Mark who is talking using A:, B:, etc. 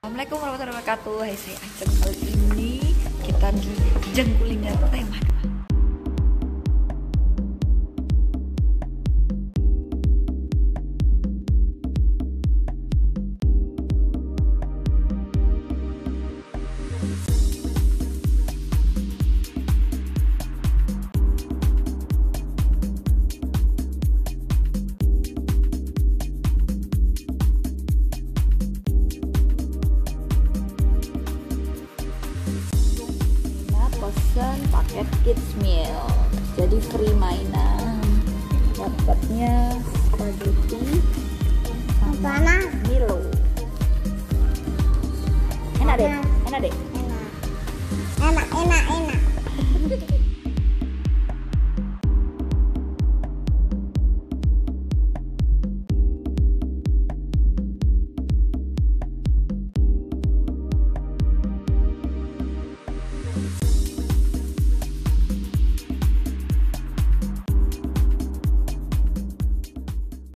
A: Assalamualaikum warahmatullahi wabarakatuh. Hai, saya Aceng. Kali ini kita di Jeng Kuliner Tema 2. Pesan paket kids meal, jadi free mainan, dapatnya spaghetti sama Milo. Enak deh, enak deh.
B: Enak.